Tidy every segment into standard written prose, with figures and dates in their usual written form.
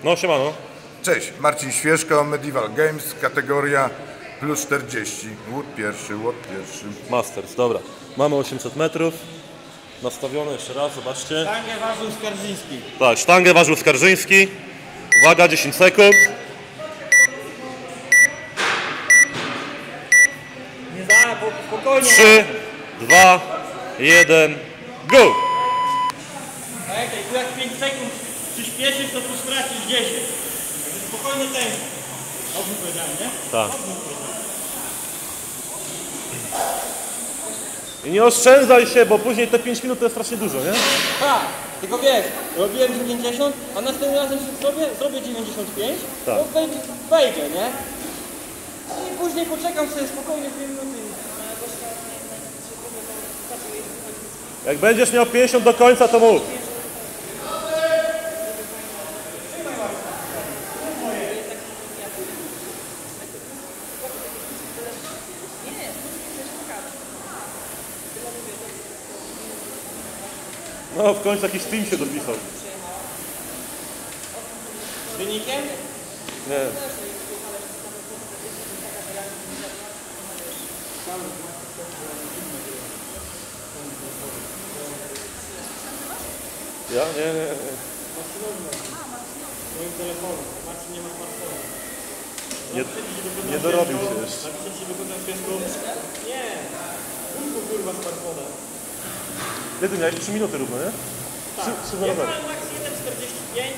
No, siemano. Cześć, Marcin Świeżko, Medieval Games, kategoria plus 40. Łód pierwszy. Masters, dobra. Mamy 800 metrów. Nastawione jeszcze raz, zobaczcie. Sztangę ważył Skarżyński. Tak, sztangę ważył Skarżyński. Uwaga, 10 sekund. Nie za, spokojnie. 3, 2, 1, go! Pamiętaj, tu jak 5 sekund przyspieszysz, to tu stracisz 10. Także spokojny tempo. Dobrze powiedziałem, nie? Tak. I nie oszczędzaj się, bo później te 5 minut to jest strasznie dużo, nie? Tak, tylko wiesz, robiłem 90, a następnym razem zrobię 95, Tak. to wejdzie, nie? I później poczekam sobie spokojnie 2 minuty. Jak będziesz miał 50 do końca, to mów. No, w końcu jakiś team się dopisał. Z wynikiem? Nie. Ja? Nie. Moim telefonem. Marcin nie ma smartfona. Nie dorobił się jeszcze. Napisać ci wygląda w piesku? Nie. Kurwa, kurwa smartfona. Ty miałeś 3 minuty równo, nie? Tak. 3 Ja rowery. miałem max 1,45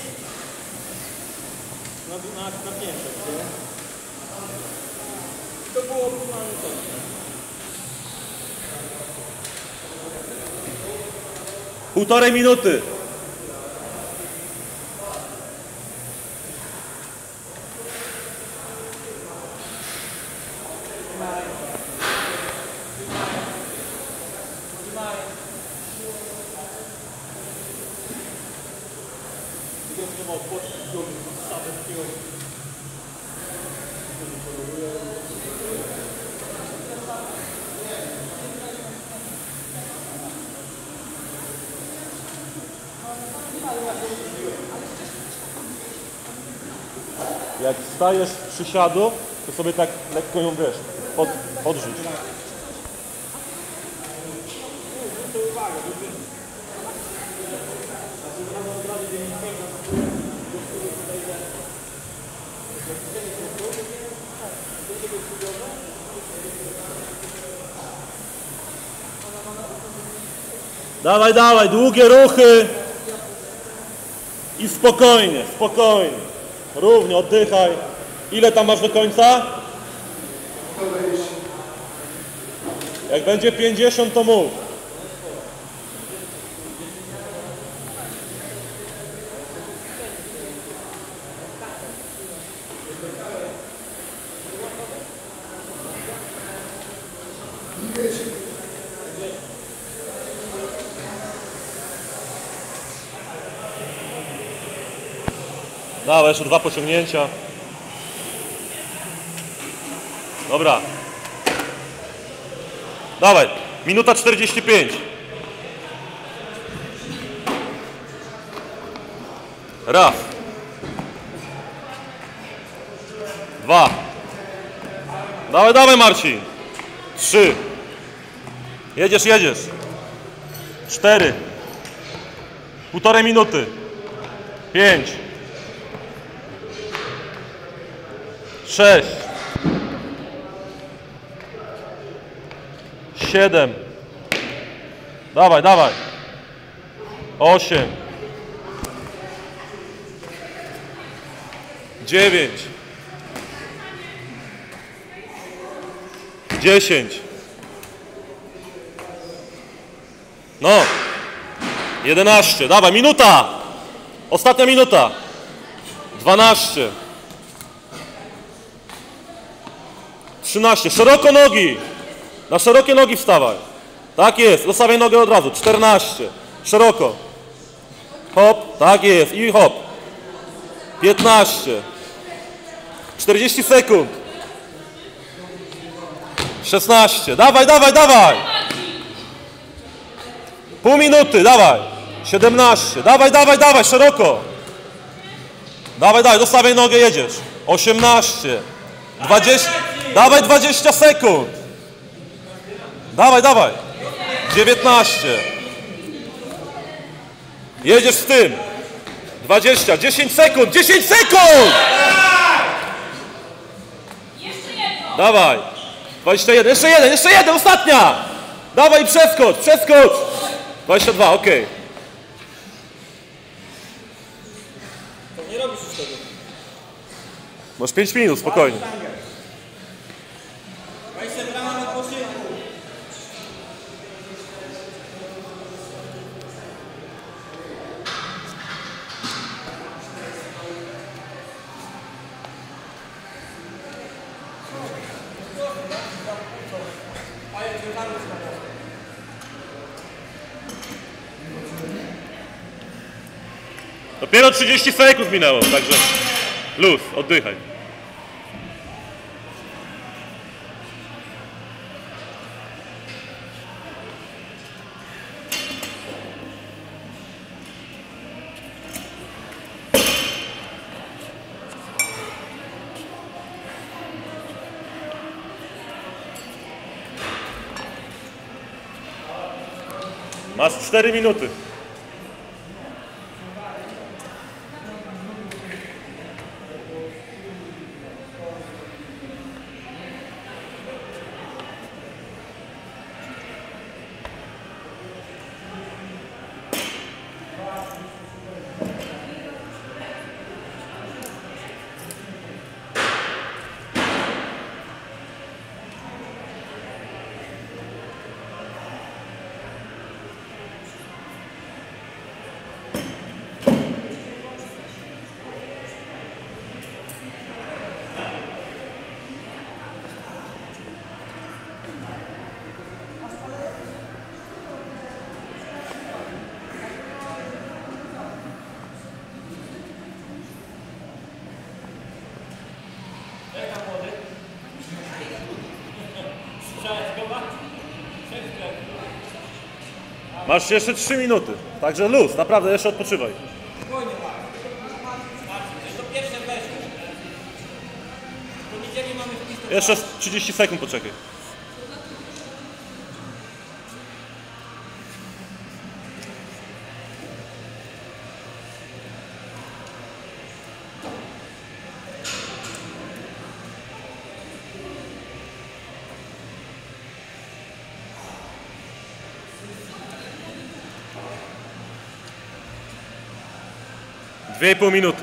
na 500, nie? To było optymalne tempo. Półtorej minuty. Jak stajesz z przysiadu, to sobie tak lekko ją wiesz, odrzuć. Dawaj, dawaj, długie ruchy i spokojnie, spokojnie. Równie, oddychaj. Ile tam masz do końca? Jak będzie 50, to mów. Dawaj, jeszcze 2 pociągnięcia. Dobra. Dawaj, minuta 45. Raz. 2. Dawaj, dawaj, Marcin. 3. Jedziesz, jedziesz. 4. Półtorej minuty. 5. 6, 7, dawaj, dawaj, 8, 9, 10, no, 11, dawaj, minuta, ostatnia minuta, 12, 13, szeroko nogi, na szerokie nogi wstawaj, tak jest, zostawiaj nogę od razu, 14, szeroko, hop, tak jest i hop, 15, 40 sekund, 16, dawaj, dawaj, dawaj, pół minuty, dawaj, 17, dawaj, dawaj, dawaj, szeroko, Dawaj, dawaj, dostawiaj nogę, jedziesz. 18. 20. Dawaj 20 sekund. Dawaj, dawaj. 19. Jedziesz z tym. 20. 10 sekund. 10 sekund! Dawaj. 21. Jeszcze jeden. Ostatnia. Dawaj i przeskocz. 22, ok. To nie robisz już tego. Masz 5 minut, spokojnie. Weź sobie brama na posiłku. Dopiero 30 sekund minęło, także luz, oddychaj. Masz 4 minuty. Masz jeszcze 3 minuty, także luz, naprawdę jeszcze odpoczywaj. Spokojnie, to pierwsze weszło. Po niedzieli mamy wpis do Jeszcze 30 sekund poczekaj. Dwie i pół minuty.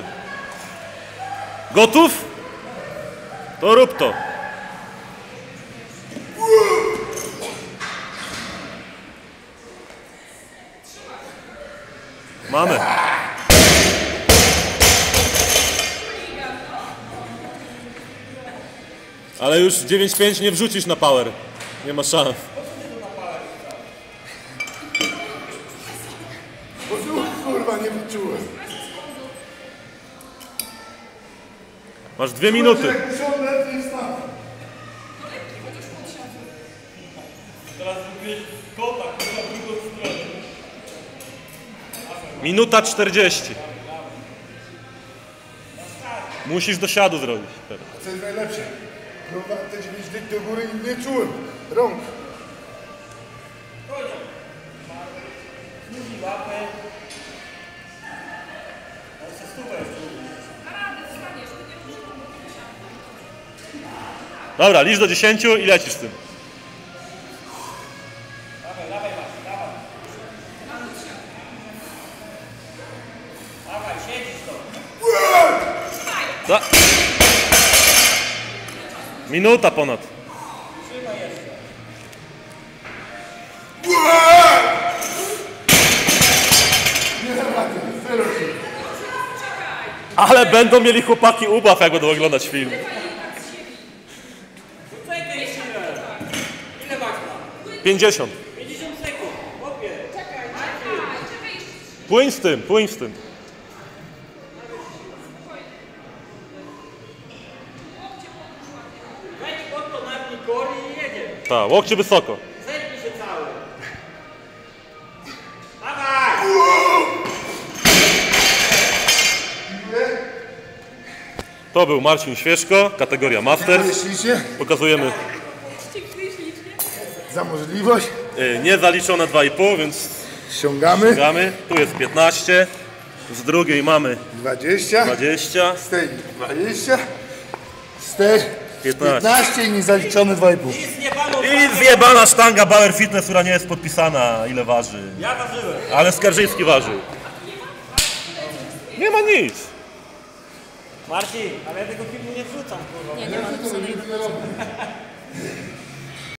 Gotów? To rób to. Mamy. Ale już 9-5 nie wrzucisz na power. Nie ma szans. Kurwa, nie wyczułem. Masz 2 minuty. Teraz zrobiłeś kota, kurwa, w drugą stronę. Minuta 40. Musisz do siadu zrobić teraz. Co jest najlepsze? Kurwa, te 9 dyk do góry i nie czułem. Rąk. Znuzi łapę. Ale się stówę Dobra, licz do 10 i lecisz z tym. Dawaj, siedzisz to. Minuta ponad. Trzymaj jeszcze. Ale będą mieli chłopaki ubaw, jak będą oglądać film. Czekaj chwilę. Ile masz tam? 50. 50 sekund. Chłopie. Płyń z tym, płyń z tym. Wejdź pod to, napnij kory i jedzie. Tak, łokcie wysoko. Zepnij się cały. Dawaj! To był Marcin Świeżko, kategoria Masters. Myślicie? Pokazujemy Za możliwość. niezaliczone 2,5, więc Ściągamy. gramy. Tu jest 15, z drugiej mamy 20. 20, Z tej 20. Z tej 15. 15 i niezaliczone 2,5. I zjebana sztanga Bauer Fitness, która nie jest podpisana, ile waży. Ja ważyłem. Ale Skarżyński ważył. Nie ma nic. Marcin, ale ja tego filmu nie wrzucam, kurwa. Nie ma napisanej.